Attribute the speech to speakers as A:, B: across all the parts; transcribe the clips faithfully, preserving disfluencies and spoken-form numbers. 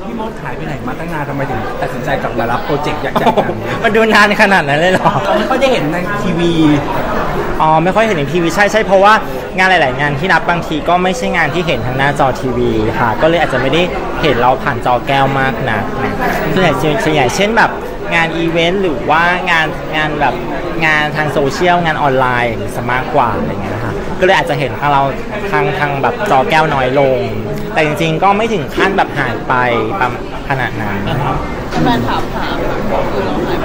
A: พี่มดหายไปไหนมาตั้งนานทำไมถึงตัดสินใจกลับมารับโปรเจกต์ยักษ์ใหญ่แบบนี้
B: มันดูนานขนาดนั้นเลยเหรอ
A: เราไม่ค่อยได้เห็นในทีวี
B: อ๋อไม่ค่อยเห็นในทีวีใช่ใช่เพราะว่างานหลายๆงานที่นับบางทีก็ไม่ใช่งานที่เห็นทางหน้าจอทีวีค่ะก็เลยอาจจะไม่ได้เห็นเราผ่านจอแก้วมากนักนะส่วนใหญ่ส่วนใหญ่เช่นแบบงานอีเวนต์หรือว่างานงานแบบงานทางโซเชียลงานออนไลน์สมากกว่าอะไรเงี้ยนะคะก็เลยอาจจะเห็นทางเราทางทางแบบจอแก้วน้อยลงแต่จริงๆก็ไม่ถึงขั้นแบบหายไปประมาณขนาดนั้น
C: แฟนถามหาคือเราหายไป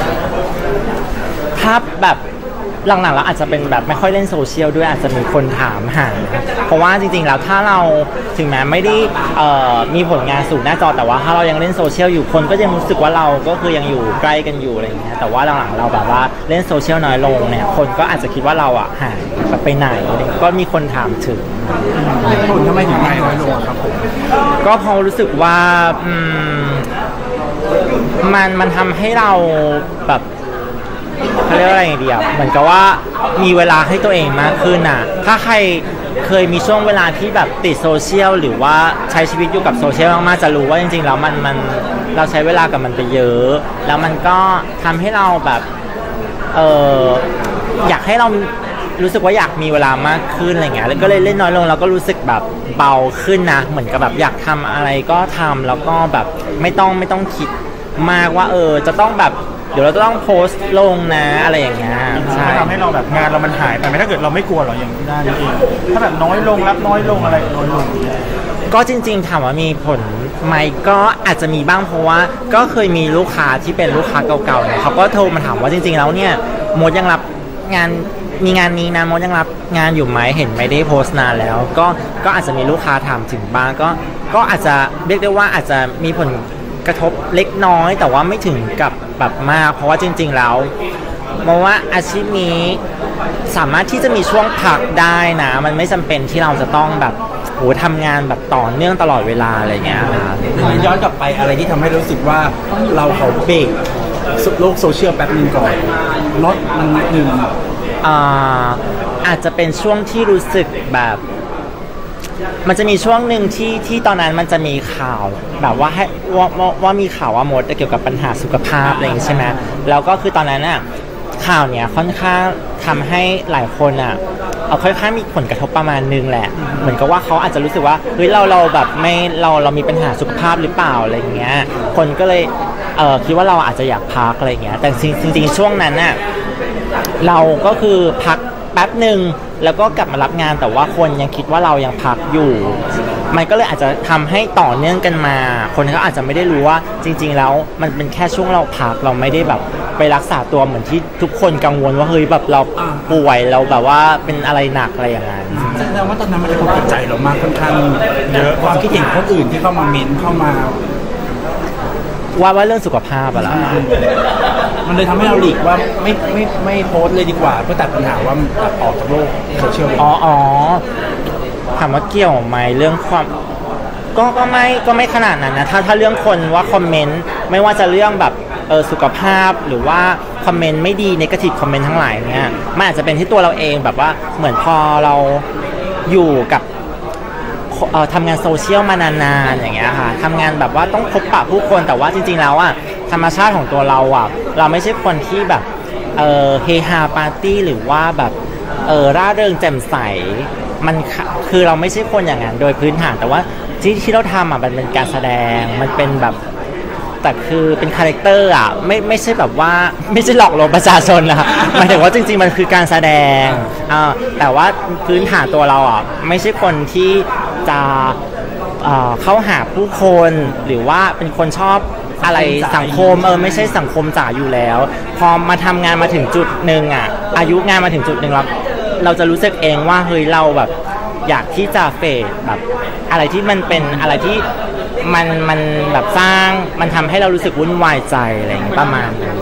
B: ถ้าแบบหลังๆเราอาจจะเป็นแบบไม่ค่อยเล่นโซเชียลด้วยอาจจะมีคนถามหาเพราะว่าจริงๆแล้วถ้าเราถึงแม้ไม่ได้มีผลงานสู่หน้าจอแต่ว่าถ้าเรายังเล่นโซเชียลอยู่คนก็ยังรู้สึกว่าเราก็คือยังอยู่ใกล้กันอยู่อะไรอย่างเงี้ยแต่ว่าหลังๆเราแบบว่าเล่นโซเชียลน้อยลงเนี่ยคนก็อาจจะคิดว่าเราอ่ะหายแบบไปไหนก็มีคนถามถึง
A: คนทำไมถึงหายน้อยลงครับผม
B: ก็พอรู้สึกว่าอืมมันมันทำให้เราแบบเขาเรียกว่าอะไรดีอ่ะเหมือนกับว่ามีเวลาให้ตัวเองมากขึ้นอ่ะถ้าใครเคยมีช่วงเวลาที่แบบติดโซเชียลหรือว่าใช้ชีวิตอยู่กับโซเชียลมากๆจะรู้ว่าจริงๆแล้วมันมันเราใช้เวลากับมันไปเยอะแล้วมันก็ทำให้เราแบบเอออยากให้เรารู้สึกว่าอยากมีเวลามากขึ้นอะไรเงี้ยแล้วก็เลยเล่นน้อยลงแล้วก็รู้สึกแบบเบาขึ้นนะเหมือนกับแบบอยากทำอะไรก็ทำแล้วก็แบบไม่ต้องไม่ต้องคิดมากว่าเออจะต้องแบบเดี๋ยวเราจะต้องโพสต์ลงนะอะไรอย่างเงี้ย
A: ใช่ทำให้เราแบบงานเรามันหายไปไหมถ้าเกิดเราไม่กลัวหรออย่างนี้ได้เองถ้าแบบน้อยลงรับน้อยลงอะไรน้อยลง
B: ก็จริงๆถามว่ามีผลไหมก็อาจจะมีบ้างเพราะว่าก็เคยมีลูกค้าที่เป็นลูกค้าเก่าๆเนี่ยเขาก็โทรมาถามว่าจริงๆแล้วเนี่ยมดยังรับงานมีงานนี้นะมดยังรับงานอยู่ไหมเห็นไม่ได้โพสต์นานแล้วก็ก็อาจจะมีลูกค้าถามถึงบ้างก็ก็อาจจะเรียกได้ว่าอาจจะมีผลกระทบเล็กน้อยแต่ว่าไม่ถึงกับแบบมากเพราะว่าจริงๆแล้วมองว่าอาชีพนี้สามารถที่จะมีช่วงพักได้นะมันไม่จำเป็นที่เราจะต้องแบบโหทำงานแบบต่อเนื่องตลอดเวลาอะไรเงี้ยนะ
A: ย้อนกลับไปอะไรที่ทำให้รู้สึกว่าเราเขาเบรกโลกโซเชียลแป๊บนึงก่อนลดมันนิดนึง
B: อ่าอาจจะเป็นช่วงที่รู้สึกแบบมันจะมีช่วงหนึ่งที่ที่ตอนนั้นมันจะมีข่าวแบบว่าให้ว่าว่ามีข่าวว่ามดเกี่ยวกับปัญหาสุขภาพอะไรอย่างนี้ใช่ไหมแล้วก็คือตอนนั้นน่ะข่าวเนี้ยค่อนข้างทำให้หลายคนอ่ะเอาค่อนข้างมีผลกระทบประมาณนึงแหละเหมือนกับว่าเขาอาจจะรู้สึกว่าเฮ้ยเราเราแบบไม่เราเรามีปัญหาสุขภาพหรือเปล่าอะไรอย่างเงี้ยคนก็เลยเออคิดว่าเราอาจจะอยากพักอะไรอย่างเงี้ยแต่จริงจริงช่วงนั้นน่ะเราก็คือพักแป๊บหนึ่งแล้วก็กลับมารับงานแต่ว่าคนยังคิดว่าเรายังพักอยู่มันก็เลยอาจจะทำให้ต่อเนื่องกันมาคนเขาอาจจะไม่ได้รู้ว่าจริงๆแล้วมันเป็นแค่ช่วงเราพักเราไม่ได้แบบไปรักษาตัวเหมือนที่ทุกคนกังวลว่าเฮ้ยแบบเราป่วยเราแบบว่าเป็นอะไรหนักอะไรอย่างนั้น
A: แสดงว่าตอนนั้นมันกระทบจิตใจเรามากค่อนข้างเยอะความคิดเห็นคนอื่นที่เข้ามาเม้นเข้ามา
B: ว่าว่าเรื่องสุขภาพอะล่ะ
A: มันเลยทำให้เราหลีกว่าไม่ไม่ไม่โพสเลยดีกว่าเพื่อตัดปัญหาว่าตัดออกจากโลกโซเชียล
B: อ๋ออ๋อถามว่าเกี่ยวไหมเรื่องความก็ก็ไม่ก็ไม่ขนาดนั้นนะถ้าถ้าเรื่องคนว่าคอมเมนต์ไม่ว่าจะเรื่องแบบเออสุขภาพหรือว่าคอมเมนต์ไม่ดีเนกาทีฟคอมเมนต์ทั้งหลายเนี่ยมันอาจจะเป็นที่ตัวเราเองแบบว่าเหมือนพอเราอยู่กับทำงานโซเชียลมานานๆอย่างเงี้ยค่ะทำงานแบบว่าต้องพบปะผู้คนแต่ว่าจริงๆแล้วอ่ะธรรมชาติของตัวเราอ่ะเราไม่ใช่คนที่แบบเออเฮฮาปาร์ตี้หรือว่าแบบเออร่าเริงแจ่มใสมันคือเราไม่ใช่คนอย่างนั้นโดยพื้นฐานแต่ว่าที่ที่เราทำอ่ะมันเป็นการแสดงมันเป็นแบบแต่คือเป็นคาแรคเตอร์อ่ะไม่ไม่ใช่แบบว่าไม่ใช่หลอกลวงประชาชนนะคะหมายถึงว่าจริงๆมันคือการแสดงอ่าแต่ว่าพื้นฐานตัวเราอ่ะไม่ใช่คนที่จะเข้าหาผู้คนหรือว่าเป็นคนชอบอะไรสังคมเออไม่ใช่สังคมจ๋าอยู่แล้วพอมาทำงานมาถึงจุดหนึ่งอ่ะอายุงานมาถึงจุดหนึ่งแล้วเราจะรู้สึกเองว่าเฮ้ยเราแบบอยากที่จะเฟดแบบอะไรที่มันเป็นอะไรที่มันมันแบบสร้างมันทำให้เรารู้สึกวุ่นวายใจอะไรอย่างประมาณนั้น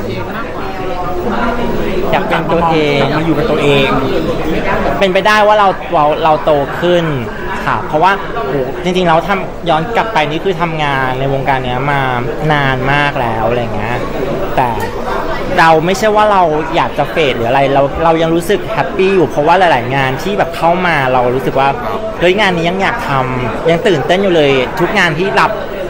B: อยากเป็นตัวเอง
A: มาอยู่กับตัวเอง
B: เป็นไปได้ว่าเราเราเราโตขึ้นค่ะเพราะว่าโหจริงๆเราทำย้อนกลับไปนี่คือทำงานในวงการนี้มานานมากแล้วอะไรเงี้ยแต่เราไม่ใช่ว่าเราอยากจะเฟดหรืออะไรเราเรายังรู้สึกแฮปปี้อยู่เพราะว่าหลายๆงานที่แบบเข้ามาเรารู้สึกว่าเฮ้ยงานนี้ยังอยากทำยังตื่นเต้นอยู่เลยทุกงานที่รับ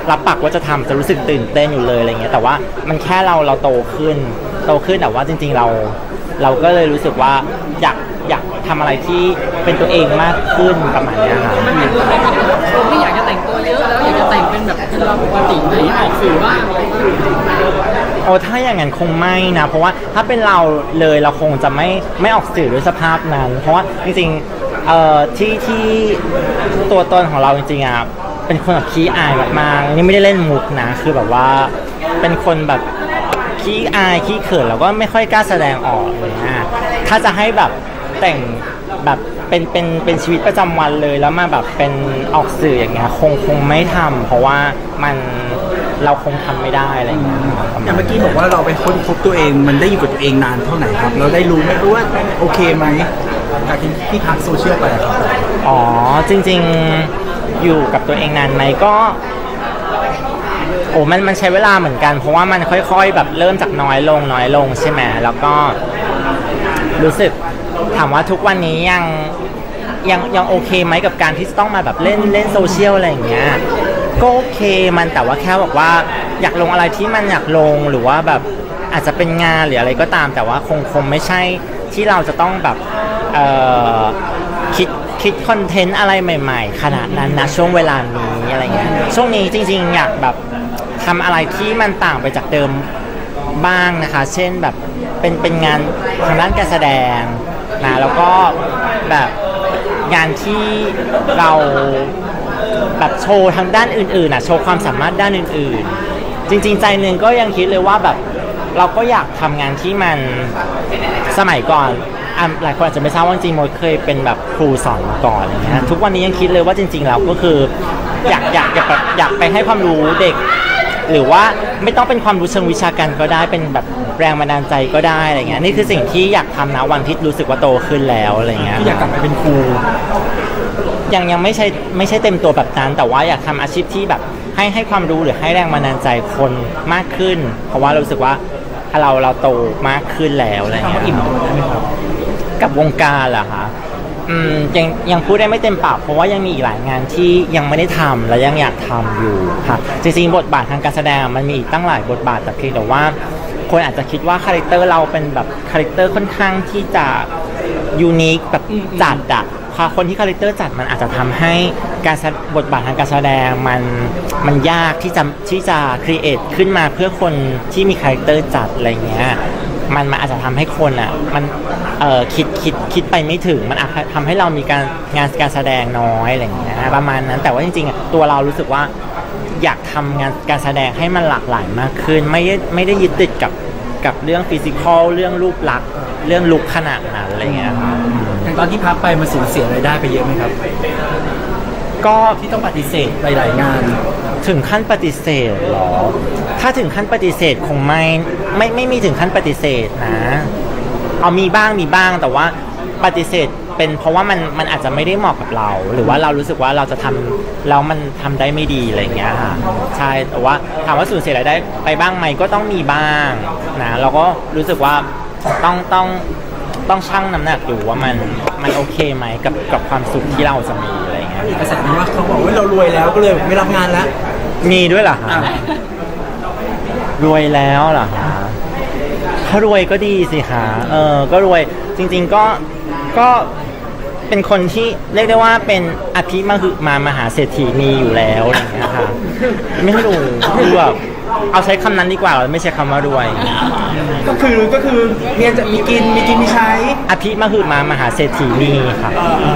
B: รับปากว่าจะทำจะรู้สึกตื่นเต้นอยู่เลยอะไรเงี้ยแต่ว่ามันแค่เราเราโตขึ้นโตขึ้นแต่ว่าจริงๆเราเราก็เลยรู้สึกว่าอยากอยากทำอะไรที่เป็นตัวเองมากขึ้นประมาณเนี้ยค่ะ
C: มันเป็นตัวเป็นคนไม่อยากจะแต่งตัวเยอะแล้วอยากจะแต่งเป็นแบบเป็นเราปกติไหนออกสื่อบ้าง
B: โอ้ถ้าอย่างนั้นคงไม่นะเพราะว่าถ้าเป็นเราเลยเราคงจะไม่ไม่ออกสื่อด้วยสภาพนั้นเพราะว่าจริงๆเอ่อที่ที่ตัวตนของเราจริงๆอ่ะเป็นคนแบบขี้อายมากๆนี่ไม่ได้เล่นมุกนะคือแบบว่าเป็นคนแบบขี้อายขี้เขินแล้วก็ไม่ค่อยกล้าแสดงออกเลยนะถ้าจะให้แบบแต่งแบบเป็นเป็นเป็นชีวิตประจำวันเลยแล้วมาแบบเป็นออกสื่ออย่างเงี้ยคงคงไม่ทำเพราะว่ามันเราคงทำไม่ได้อะไรอย่างเงี้ย
A: อย่างเมื่อกี้บอกว่าเราไปค้นพบตัวเองมันได้อยู่กับตัวเองนานเท่าไหร่ครับเราได้รู้ไหมว่าโอเคไหมจากที่ที่ทักโซเชียลไปครับ
B: อ๋อจริงๆอยู่กับตัวเองนานไหมก็โอ้มันมันใช้เวลาเหมือนกันเพราะว่ามันค่อยๆแบบเริ่มจากน้อยลงน้อยลงใช่ไหมแล้วก็รู้สึกถามว่าทุกวันนี้ยังยังยังโอเคไหมกับการที่ต้องมาแบบเล่นเล่นโซเชียลอะไรอย่างเงี้ยก็โอเคมันแต่ว่าแค่บอกว่าอยากลงอะไรที่มันอยากลงหรือว่าแบบอาจจะเป็นงานหรืออะไรก็ตามแต่ว่าคงคงไม่ใช่ที่เราจะต้องแบบเอ่อคิดคิดคอนเทนต์อะไรใหม่ๆขนาดนั้นนะช่วงเวลานี้อะไรเงี้ยช่วงนี้จริงๆอยากแบบทำอะไรที่มันต่างไปจากเดิมบ้างนะคะเช่นแบบเป็นเป็นงานทางด้านการแสดงนะแล้วก็แบบงานที่เราแบบโชว์ทางด้านอื่นๆนะโชว์ความสามารถด้านอื่นๆจริงๆใจหนึ่งก็ยังคิดเลยว่าแบบเราก็อยากทำงานที่มันสมัยก่อนหลายคนอาจจะไม่ทราบว่าจริงๆโมเคยเป็นแบบครูสอนมาก่อนอะไรเงี้ยทุกวันนี้ยังคิดเลยว่าจริงๆแล้วก็คืออยากอยากอยากแบบอยากไปให้ความรู้เด็กหรือว่าไม่ต้องเป็นความรู้เชิงวิชาการก็ได้เป็นแบบแรงบันดาลใจก็ได้อะไรเงี้ยนี่คือสิ่งที่อยากทำนะวันที่รู้สึกว่าโตขึ้นแล้วอะไรเงี้ย
A: ที่อยากกลับไปเป็นครู
B: ยังยังไม่ใช่ไม่ใช่เต็มตัวแบบนั้นแต่ว่าอยากทำอาชีพที่แบบให้ให้ความรู้หรือให้แรงบันดาลใจคนมากขึ้นเพราะว่ารู้สึกว่าเราเราโตมากขึ้นแล้วอะไรเงี้ยอิ่มตัวใช่ไหมครับกับวงการเหรอคะอืมยังยังพูดได้ไม่เต็มปากเพราะว่ายังมีอีกหลายงานที่ยังไม่ได้ทำและยังอยากทำอยู่ค่ะจริงๆบทบาททางการแสดงมันมีอีกตั้งหลายบทบาทแต่เพียงแต่ว่าคนอาจจะคิดว่าคาแรคเตอร์เราเป็นแบบคาแรคเตอร์ค่อนข้างที่จะยูนิคแบบจัดอะพอคนที่คาแรคเตอร์จัดมันอาจจะทำให้การบทบาททางการแสดงมันมันยากที่จะที่จะครีเอทขึ้นมาเพื่อคนที่มีคาแรคเตอร์จัดอะไรเงี้ยมันมันอาจจะทำให้คนอ่ะมันเอ่อคิดคิดคิดไปไม่ถึงมันอาจทำให้เรามีการงานการแสดงน้อยอะไรเงี้ยประมาณนั้นแต่ว่าจริงๆตัวเรารู้สึกว่าอยากทำงานการแสดงให้มันหลากหลายมากขึ้นไม่ไม่ได้ยึดติดกับกับเรื่องฟิสิกอลเรื่องรูปลักษณ์เรื่องลุคขนาดนั้นอะไรเงี้ยครับ
A: ตอนที่พักไปมันสูญเสียรายได้ไปเยอะไหมครับ
B: ก็
A: ที่ต้องปฏิเสธหลายๆงาน
B: ถึงขั้นปฏิเสธหรอถ้าถึงขั้นปฏิเสธคงไม่ไม่ไม่มีถึงขั้นปฏิเสธนะเอามีบ้างมีบ้างแต่ว่าปฏิเสธเป็นเพราะว่ามันมันอาจจะไม่ได้เหมาะกับเราหรือว่าเรารู้สึกว่าเราจะทำแล้วมันทำได้ไม่ดีอะไรเงี้ยค่ะใช่แต่ว่าถามว่าสูญเสียรายได้ไปบ้างไหมก็ต้องมีบ้างนะเราก็รู้สึกว่าต้องต้องต้องชั่งน้ำหนักดูว่ามันมันโอเคไหมกับกับความสุขที่เราจะมีอะไรเงี้ย
A: กระแสว่าเขาบอกว่าเรารวยแล้วก็เลยไม่รับงานแล้ว
B: มีด้วยเหรอคะรวยแล้วเหรอคะถ้ารวยก็ดีสิคะเออก็รวยจริงๆก็ก็เป็นคนที่เรียกได้ว่าเป็นอภิมหึมามหาเศรษฐีมีอยู่แล้วอะไรเงี้ยค่ะไม่รู้คือแบบเอาใช้คำนั้นดีกว่าไม่ใช่คำว่ารวย
A: ก็คือก็คือเมียจะมีกินมีกินมีใช้
B: อภิมหึมามหาเศรษฐีมีค่ะ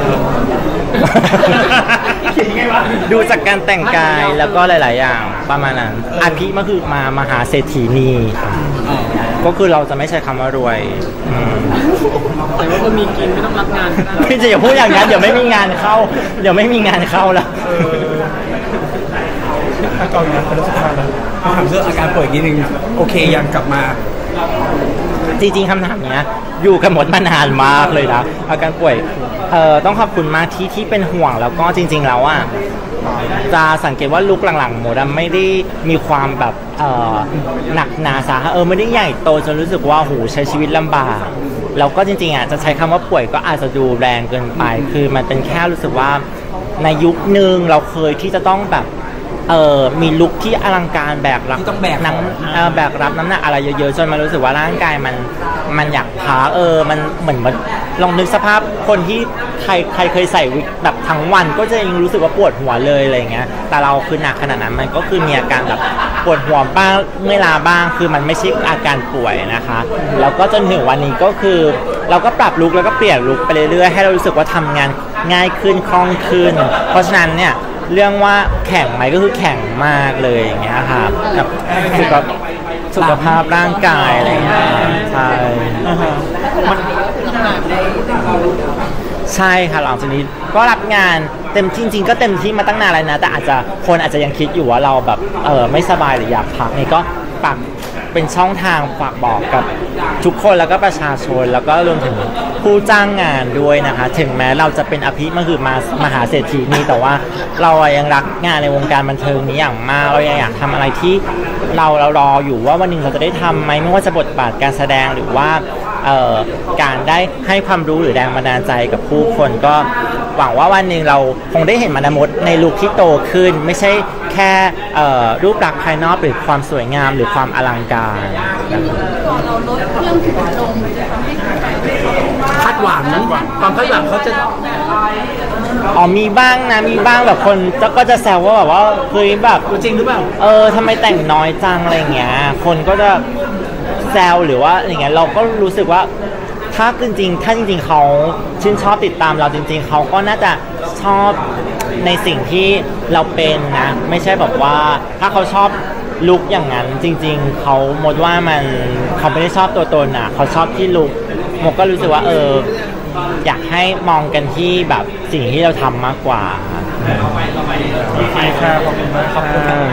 B: ดูจากการแต่งกายแล้วก็หลายๆอย่างประมาณนั้นอภิมหึมามหาเศรษฐีมีค่ะก็คือเราจะไม่ใช้คำว่ารวย
C: แต่ว่าคนมีกินไม่ต้องรับงาน
B: พี่จะอย่าพูดอย่างนั้นเดี๋ยวไม่มีงานเข้าเดี๋ยวไม่มีงานเข้าแล้ว
A: อาการนะแล้วสุดท้ายแล้วถามเรื่องอาการป่วยนิดนึงโอเคยังกลับมา
B: จริงๆคำถามเนี้ยอยู่กับหมดมานานมากเลยนะอาการป่วยเอ่อต้องขอบคุณมากที่ที่เป็นห่วงแล้วก็จริงๆแล้วอ่ะจะสังเกตว่าลุคหลังๆหมดไม่ได้มีความแบบเอ่อหนักหนาสาหัสเออไม่ได้ใหญ่โตจนรู้สึกว่าโหใช้ชีวิตลำบากแล้วก็จริงๆอ่ะจะใช้คำว่าป่วยก็อาจจะดูแรงเกินไปคือมันเป็นแค่รู้สึกว่าในยุคนึงเราเคยที่จะต้องแบบเออมีลุคที่อลังการแบกรับ
A: ที่ต้องแบก
B: น้ำเอ่อแบกรับน้ำหนักอะไรเยอะๆจนมันรู้สึกว่าร่างกายมันมันอยากพักเออมันเหมือนมันลองนึกสภาพคนที่ใครใครเคยใส่วิกแบบทั้งวันก็จะยังรู้สึกว่าปวดหัวเลยอะไรเงี้ยแต่เราคือหนักขนาดนั้นมันก็คือมีอาการแบบปวดหัวบ้างเมื่อยล้าบ้างคือมันไม่ใช่อาการป่วยนะคะแล้วก็จนถึงวันนี้ก็คือเราก็ปรับลุคแล้วก็เปลี่ยนลุคไปเรื่อยๆให้เรารู้สึกว่าทำงานง่ายขึ้นคล่องขึ้นเพราะฉะนั้นเนี่ยเรื่องว่าแข่งไหมก็คือแข่งมากเลยอย่างเงี้ยค่ะแบบสุขภาพสุขภาพร่างกายอะไรอย่างเงี้ยใช่ใช่ค่ะหลังจากนี้ก็รับงานเต็มที่จริงๆก็เต็มที่มาตั้งนานแล้วนะแต่อาจจะคนอาจจะยังคิดอยู่ว่าเราแบบเออไม่สบายหรืออยากพักนี่ก็ปรับเป็นช่องทางฝากบอกกับทุกคนแล้วก็ประชาชนแล้วก็รวมถึงผู้จ้างงานด้วยนะคะถึงแม้เราจะเป็นอภิมหึมามหาเศรษฐีนี่แต่ว่าเรายังรักงานในวงการบันเทิงนี้อย่างมากเรายังอยากทำอะไรที่เราเรารออยู่ว่าวันหนึ่งเราจะได้ทำไหมไม่ว่าจะบทบาทการแสดงหรือว่าการได้ให้ความรู้หรือแรงบันดาลใจกับผู้คนก็หวังว่าวันหนึ่งเราคงได้เห็นมาดามมดในลุคที่โตขึ้นไม่ใช่แค่รูปลักษณ์ภายนอกหรือความสวยงามหรือความอลังการ
D: เราลดเครื่องถึงลงจะทำให้
A: คาดหวังความคาดหวังเขาจะ
B: อ๋อมีบ้างนะมีบ้างแบบคนก็จะแซวว่าแบบว่าเฮ้ยแบบ
A: จริงหรือเปล่า
B: เออทำไมแต่งน้อยจังอะไรเงี้ยคนก็จะแซวหรือว่าอย่างเงี้ยเราก็รู้สึกว่าถ้าจริงๆถ้าจริงๆเขาชื่นชอบติดตามเราจริงๆเขาก็น่าจะชอบในสิ่งที่เราเป็นนะไม่ใช่แบบว่าถ้าเขาชอบลุคอย่างนั้นจริงๆเขาหมดว่ามันเขาไม่ได้ชอบตัวตนอ่ะเขาชอบที่ลุคหมดก็รู้สึกว่าเอออยากให้มองกันที่แบบสิ่งที่เราทำมากกว่า
A: โอเคค่ะขอบคุณมากครับ